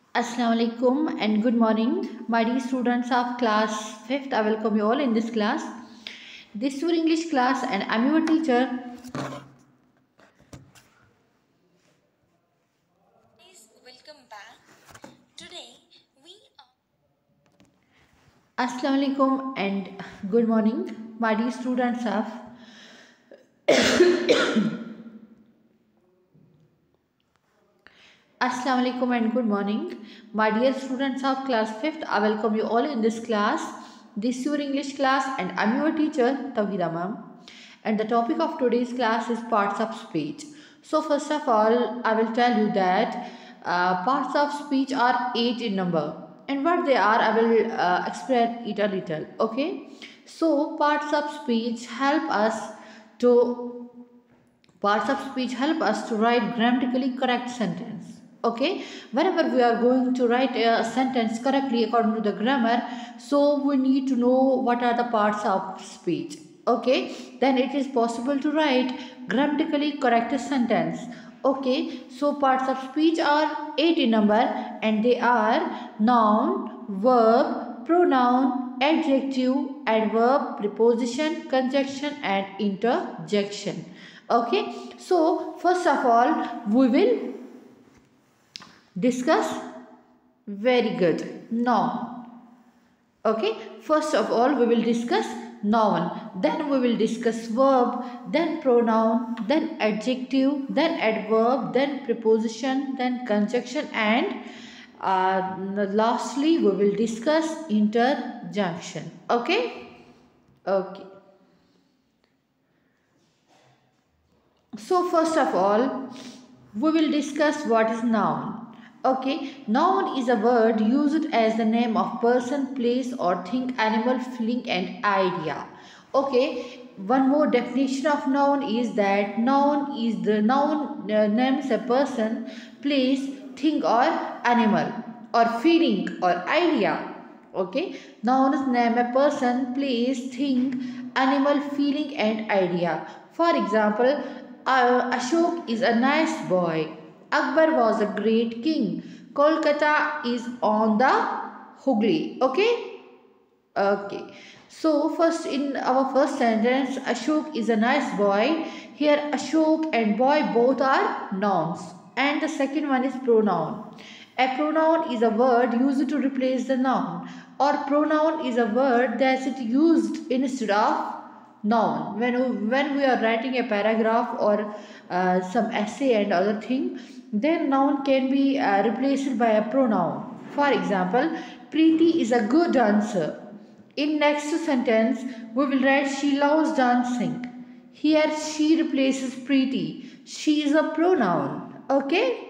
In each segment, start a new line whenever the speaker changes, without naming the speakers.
Assalamu alaikum and good morning, my dear students of class 5th. I welcome you all in this class. This is your English class, and I'm your teacher.
Guys, welcome back. Today we are
Assalamu alaikum and good morning, my dear students of Assalamu alaikum and good morning, my dear students of class 5th. I welcome you all in this class. This is your English class, and I'm your teacher, Tawhida ma'am. And the topic of today's class is parts of speech. So, first of all, I will tell you that parts of speech are 8 in number, and what they are, I will explain it a little. Okay, so parts of speech help us to write grammatically correct sentence. Okay, whenever we are going to write a sentence correctly according to the grammar, so we need to know what are the parts of speech. Okay, then it is possible to write grammatically correct sentence. Okay, so parts of speech are 8 in number, and they are noun, verb, pronoun, adjective, adverb, preposition, conjunction, and interjection. Okay, so first of all we will discuss. Very good. Noun. Okay, first of all we will discuss noun, then we will discuss verb, then pronoun, then adjective, then adverb, then preposition, then conjunction, and lastly we will discuss interjunction. Okay. So first of all, we will discuss what is noun. Okay, noun is a word used as the name of person, place or thing, animal, feeling and idea. Okay, one more definition of noun is that noun names a person, place, thing or animal or feeling or idea. Okay, nouns name a person, place, thing, animal, feeling and idea. For example, Ashok is a nice boy. Akbar was a great king. Kolkata is on the Hooghly. Okay. So first in our first sentence, Ashok is a nice boy. Here Ashok and boy both are nouns. And the second one is pronoun. A pronoun is a word used to replace the noun, or pronoun is a word that is used instead of noun. When we are writing a paragraph or some essay and other thing, then noun can be replaced by a pronoun. For example, Preeti is a good dancer. In next sentence, we will write she loves dancing. Here she replaces Preeti. She is a pronoun. Okay?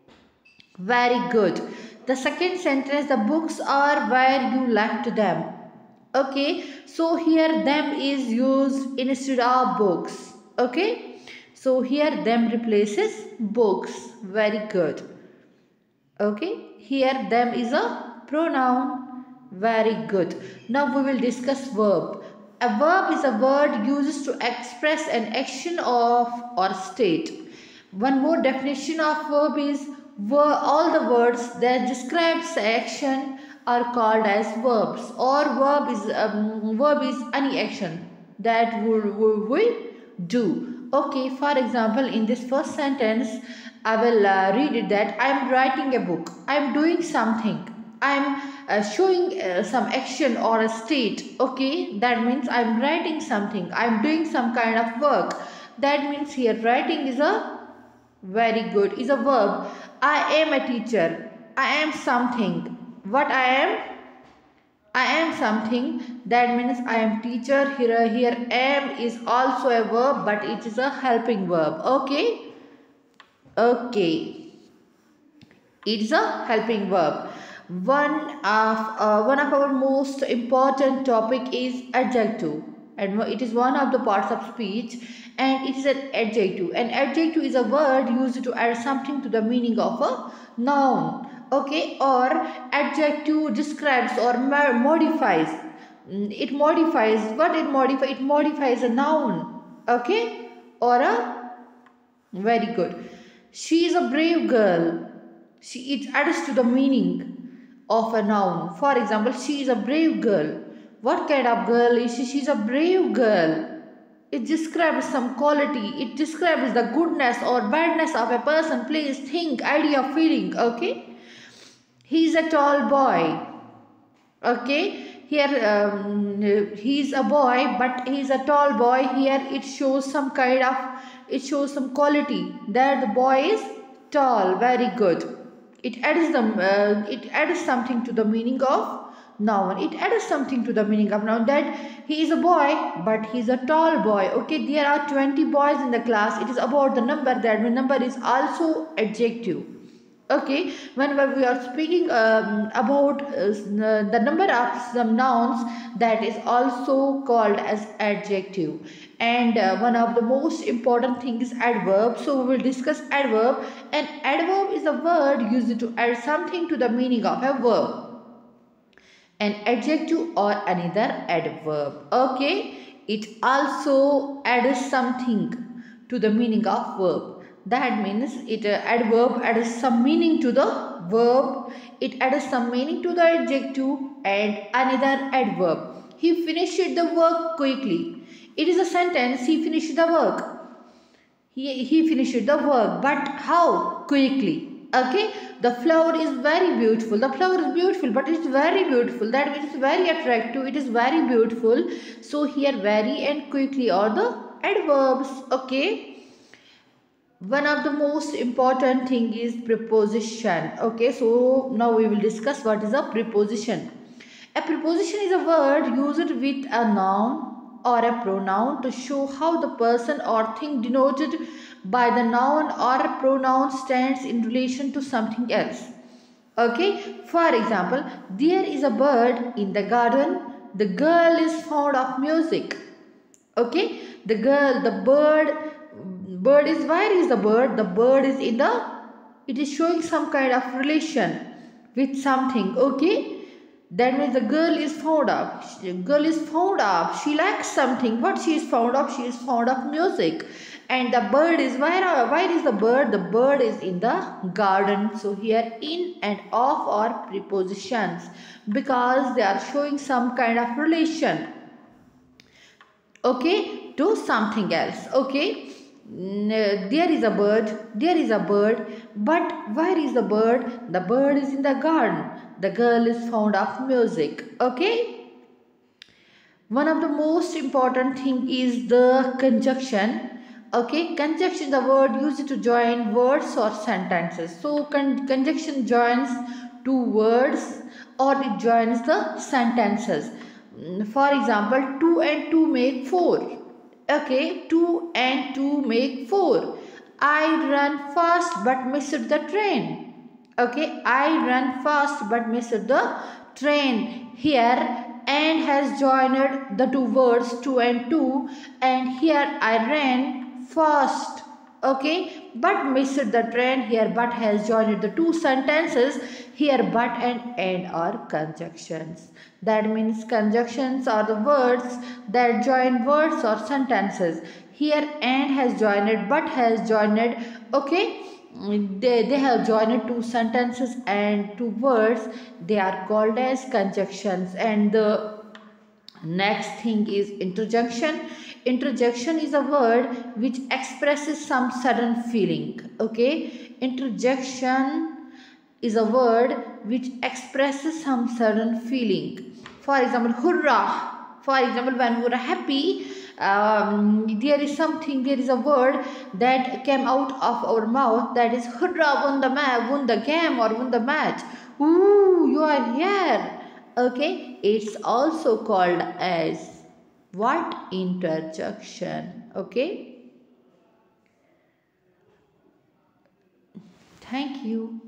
Very good. The second sentence, the books are where you left them. Okay, so here them is used instead of books. Okay, so here them replaces books. Very good. Okay, here them is a pronoun. Very good. Now we will discuss verb. A verb is a word used to express an action of or state. One more definition of verb is all the words that describes action are called as verbs, or verb is any action that we do. Okay, for example, in this first sentence, I will read it that I am writing a book. I am doing something. I am showing some action or a state. Okay, that means I am writing something. I am doing some kind of work. That means here writing is a very good is a verb. I am a teacher. I am something. What I am? I am something. That means I am teacher. Here am is also a verb, but it is a helping verb. Okay. It is a helping verb. One of our most important topic is adjective, and it is one of the parts of speech, and it is an adjective. An adjective is a word used to add something to the meaning of a noun. Okay, or adjective describes or modifies. It modifies what it modifies. It modifies a noun. Okay, or a very good. She is a brave girl. It adds to the meaning of a noun. For example, she is a brave girl. What kind of girl is she? She is a brave girl. It describes some quality. It describes the goodness or badness of a person, place, thing, idea, feeling. Okay. He is a tall boy. Okay. Here he is a boy, but he is a tall boy. Here it shows some kind of, it shows some quality that the boy is tall. Very good. It adds something to the meaning of noun. It adds something to the meaning of noun, that he is a boy but he is a tall boy. Okay, there are 20 boys in the class. It is about the number. That number is also adjective. Okay, whenever we are speaking about the number of some nouns, that is also called as adjective. And one of the most important thing is adverb. So we will discuss adverb. An adverb is a word used to add something to the meaning of a verb. An adjective or another adverb. Okay, it also adds something to the meaning of verb. That means it adverb adds some meaning to the verb. It adds some meaning to the adjective and another adverb. He finished the work quickly. It is a sentence. He finished the work. He finished the work, but how? Quickly. Okay, the flower is very beautiful. The flower is beautiful, but it is very beautiful. That means it's very attractive. It is very beautiful. So here very and quickly are the adverbs. Okay. One of the most important thing is preposition. Okay, so now we will discuss what is a preposition. A preposition is a word used with a noun or a pronoun to show how the person or thing denoted by the noun or a pronoun stands in relation to something else. Okay, for example, there is a bird in the garden. The girl is fond of music. Okay, bird is, where is the bird? The bird is in the, it is showing some kind of relation with something. Okay, that means the girl is fond of, she likes something. What she is fond of? She is fond of music. And the bird is, where is the bird? The bird is in the garden. So here in and of are prepositions because they are showing some kind of relation, okay, to something else. Okay, there is a bird, but where is the bird? The bird is in the garden. The girl is fond of music. Okay, one of the most important thing is the conjunction. Okay, conjunction is the word used to join words or sentences. So conjunction joins two words or it joins the sentences. For example, 2 and 2 make 4. Okay, 2 and 2 make 4. I run fast but missed the train. Okay, I run fast but missed the train. Here and has joined the two words 2 and 2, and here I ran fast. Okay, but missed the train. Here but has joined the two sentences. Here but and are conjunctions. That means conjunctions are the words that join words or sentences. Here and has joined, but has joined. Okay, they have joined two sentences and two words. They are called as conjunctions. And the next thing is interjection. Interjection is a word which expresses some sudden feeling. Okay, interjection is a word which expresses some sudden feeling. For example, hurrah. For example, when we are happy, there is a word that came out of our mouth, that is hurrah, won the game or won the match. Ooh, you are here. Okay, it's also called as what? Interjection. Okay, thank you.